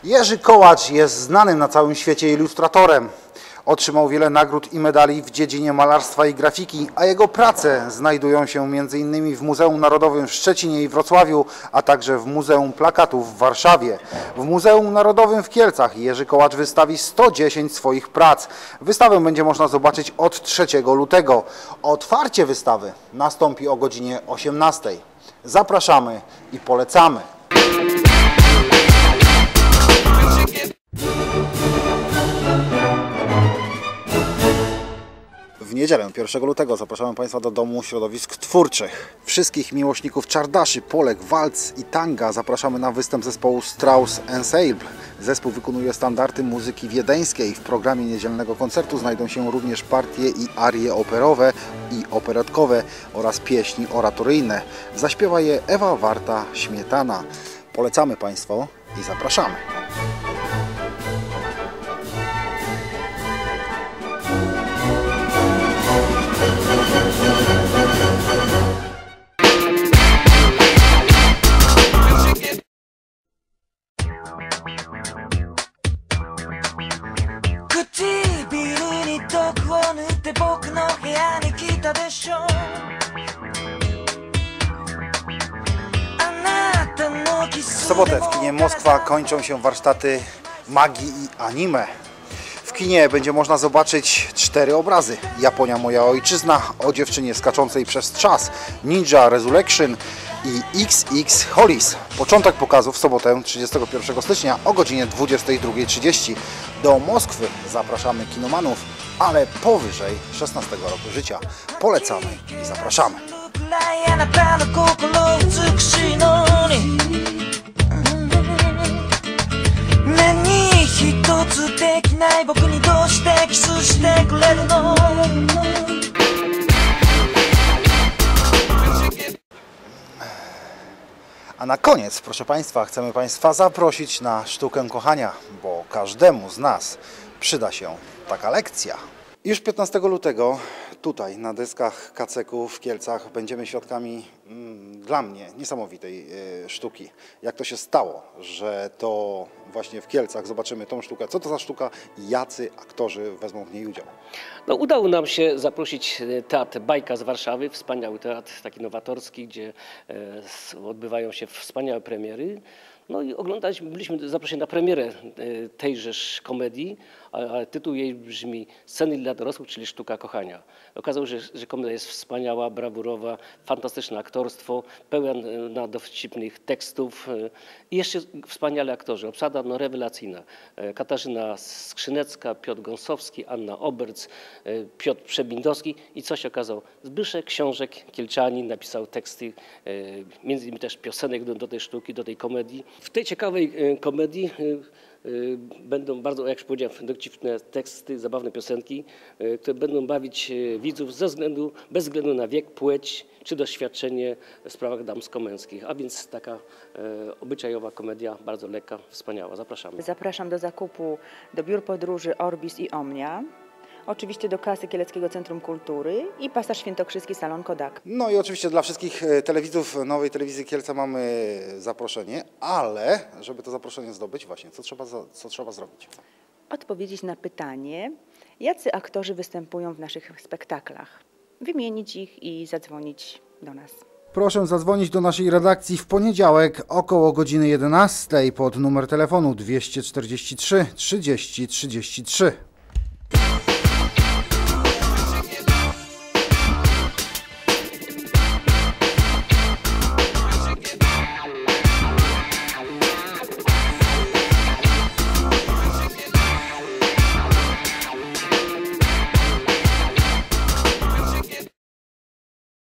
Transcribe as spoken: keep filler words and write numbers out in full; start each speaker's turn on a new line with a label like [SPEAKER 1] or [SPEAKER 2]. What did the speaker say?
[SPEAKER 1] Jerzy Kołacz jest znanym na całym świecie ilustratorem. Otrzymał wiele nagród i medali w dziedzinie malarstwa i grafiki, a jego prace znajdują się między innymi w Muzeum Narodowym w Szczecinie i Wrocławiu, a także w Muzeum Plakatów w Warszawie. W Muzeum Narodowym w Kielcach Jerzy Kołacz wystawi sto dziesięć swoich prac. Wystawę będzie można zobaczyć od trzeciego lutego. Otwarcie wystawy nastąpi o godzinie osiemnastej. Zapraszamy i polecamy. W niedzielę pierwszego lutego zapraszamy Państwa do Domu Środowisk Twórczych. Wszystkich miłośników czardaszy, polek, walc i tanga zapraszamy na występ zespołu Strauss Ensemble. Zespół wykonuje standardy muzyki wiedeńskiej. W programie niedzielnego koncertu znajdą się również partie i arie operowe i operetkowe oraz pieśni oratoryjne. Zaśpiewa je Ewa Warta-Śmietana. Polecamy Państwu i zapraszamy. W sobotę w kinie Moskwa kończą się warsztaty magii i anime. W kinie będzie można zobaczyć cztery obrazy: Japonia moja ojczyzna, o dziewczynie skaczącej przez czas, Ninja Resurrection i X X Hollis. Początek pokazu w sobotę trzydziestego pierwszego stycznia o godzinie dwudziestej drugiej trzydzieści. Do Moskwy zapraszamy kinomanów, ale powyżej szesnastego roku życia. Polecamy i zapraszamy. A na koniec, proszę Państwa, chcemy Państwa zaprosić na sztukę kochania, bo każdemu z nas przyda się taka lekcja. Już piętnastego lutego tutaj na deskach Kaceku w Kielcach będziemy świadkami mm, dla mnie niesamowitej y, sztuki. Jak to się stało, że to właśnie w Kielcach zobaczymy tą sztukę. Co to za sztuka i jacy aktorzy wezmą w niej udział?
[SPEAKER 2] No, udało nam się zaprosić Teatr Bajka z Warszawy, wspaniały teatr, taki nowatorski, gdzie e, odbywają się wspaniałe premiery. No i oglądaliśmy, byliśmy zaproszeni na premierę tejżeż komedii, ale tytuł jej brzmi Sceny dla dorosłych, czyli Sztuka kochania. Okazało się, że komedia jest wspaniała, brawurowa, fantastyczne aktorstwo, pełen na dowcipnych tekstów i jeszcze wspaniale aktorzy. Obsada no, rewelacyjna. Katarzyna Skrzynecka, Piotr Gąsowski, Anna Oberc, Piotr Przebindowski i co się okazało? Zbyszek Książek, Kielczanin, napisał teksty, między innymi też piosenek do, do tej sztuki, do tej komedii. W tej ciekawej komedii będą bardzo, jak już powiedziałem, dowcipne teksty, zabawne piosenki, które będą bawić widzów ze względu, bez względu na wiek, płeć czy doświadczenie w sprawach damsko-męskich. A więc taka obyczajowa komedia, bardzo lekka, wspaniała. Zapraszamy.
[SPEAKER 3] Zapraszam do zakupu do biur podróży Orbis i Omnia. Oczywiście do kasy Kieleckiego Centrum Kultury i Pasaż Świętokrzyski Salon Kodak.
[SPEAKER 1] No i oczywiście dla wszystkich telewidzów Nowej Telewizji Kielce mamy zaproszenie, ale żeby to zaproszenie zdobyć, właśnie co trzeba, co trzeba zrobić?
[SPEAKER 3] Odpowiedzieć na pytanie, jacy aktorzy występują w naszych spektaklach. Wymienić ich i zadzwonić do nas.
[SPEAKER 1] Proszę zadzwonić do naszej redakcji w poniedziałek około godziny jedenastej pod numer telefonu dwieście czterdzieści trzy trzydzieści trzydzieści trzy.